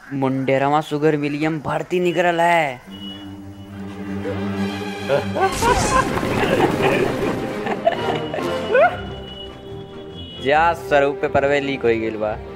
मुंडेरमा sugar William भर्ती निकल है। जा स्वरूप पे परवे लीक हो गइल बा।